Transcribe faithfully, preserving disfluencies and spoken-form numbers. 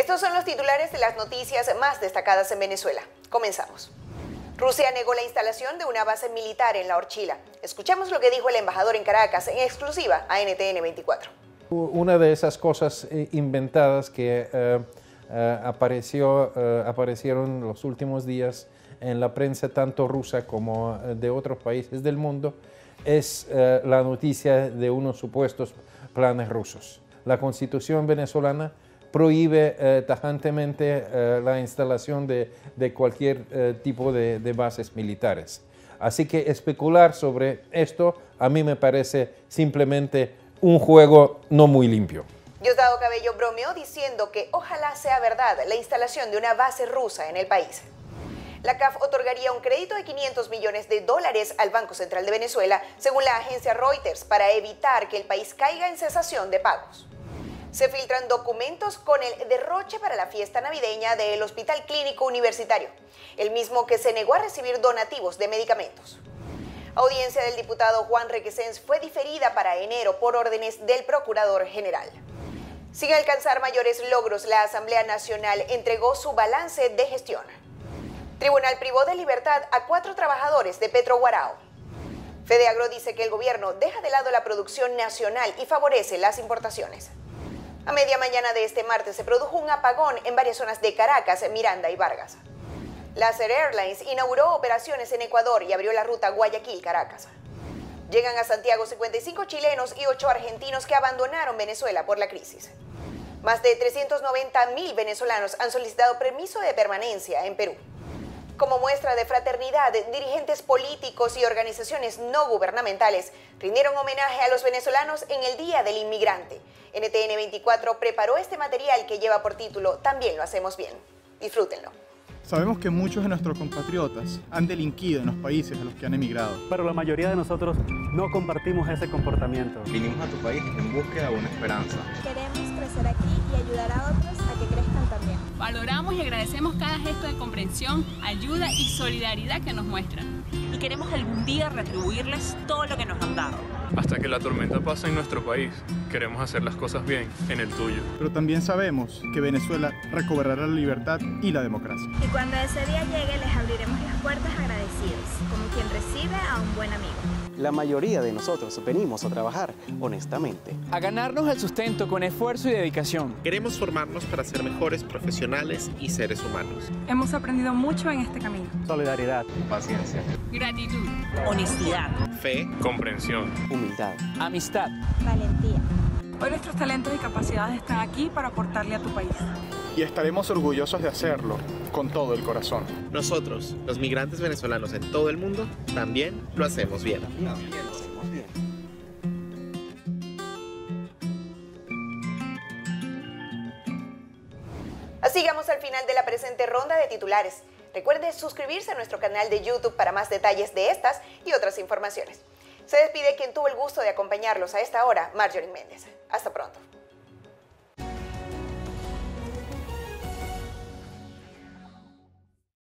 Estos son los titulares de las noticias más destacadas en Venezuela. Comenzamos. Rusia negó la instalación de una base militar en La Orchila. Escuchamos lo que dijo el embajador en Caracas en exclusiva a N T N veinticuatro. Una de esas cosas inventadas que uh, uh, apareció, uh, aparecieron los últimos días en la prensa tanto rusa como de otros países del mundo es uh, la noticia de unos supuestos planes rusos. La Constitución venezolana prohíbe eh, tajantemente eh, la instalación de, de cualquier eh, tipo de, de bases militares. Así que especular sobre esto a mí me parece simplemente un juego no muy limpio. Diosdado Cabello bromeó diciendo que ojalá sea verdad la instalación de una base rusa en el país. La C A F otorgaría un crédito de quinientos millones de dólares al Banco Central de Venezuela, según la agencia Reuters, para evitar que el país caiga en cesación de pagos. Se filtran documentos con el derroche para la fiesta navideña del Hospital Clínico Universitario, el mismo que se negó a recibir donativos de medicamentos. Audiencia del diputado Juan Requesens fue diferida para enero por órdenes del Procurador General. Sin alcanzar mayores logros, la Asamblea Nacional entregó su balance de gestión. Tribunal privó de libertad a cuatro trabajadores de Petroguarao. Fedeagro dice que el gobierno deja de lado la producción nacional y favorece las importaciones. A media mañana de este martes se produjo un apagón en varias zonas de Caracas, Miranda y Vargas. Laser Airlines inauguró operaciones en Ecuador y abrió la ruta Guayaquil-Caracas. Llegan a Santiago cincuenta y cinco chilenos y ocho argentinos que abandonaron Venezuela por la crisis. Más de trescientos noventa mil venezolanos han solicitado permiso de permanencia en Perú. Como muestra de fraternidad, dirigentes políticos y organizaciones no gubernamentales rindieron homenaje a los venezolanos en el Día del Inmigrante. N T N veinticuatro preparó este material que lleva por título También lo hacemos bien. Disfrútenlo. Sabemos que muchos de nuestros compatriotas han delinquido en los países a los que han emigrado. Pero la mayoría de nosotros no compartimos ese comportamiento. Vinimos a tu país en búsqueda de una esperanza. Queremos crecer aquí y ayudar a otros a que crezcan también. Valoramos y agradecemos cada gesto de comprensión, ayuda y solidaridad que nos muestran. Y queremos algún día retribuirles todo lo que nos han dado. Hasta que la tormenta pase en nuestro país, queremos hacer las cosas bien en el tuyo. Pero también sabemos que Venezuela recobrará la libertad y la democracia. Y cuando ese día llegue, les abriremos las puertas agradecidos, como quien recibe a un buen amigo. La mayoría de nosotros venimos a trabajar honestamente. A ganarnos el sustento con esfuerzo y dedicación. Queremos formarnos para ser mejores profesionales y seres humanos. Hemos aprendido mucho en este camino. Solidaridad. Paciencia. Gratitud. Honestidad. Fe. Comprensión. Humildad. Amistad. Valentía. Hoy nuestros talentos y capacidades están aquí para aportarle a tu país. Y estaremos orgullosos de hacerlo con todo el corazón. Nosotros, los migrantes venezolanos en todo el mundo, también lo hacemos bien. También lo hacemos bien. Así llegamos al final de la presente ronda de titulares. Recuerde suscribirse a nuestro canal de YouTube para más detalles de estas y otras informaciones. Se despide quien tuvo el gusto de acompañarlos a esta hora, Marjorie Méndez. Hasta pronto.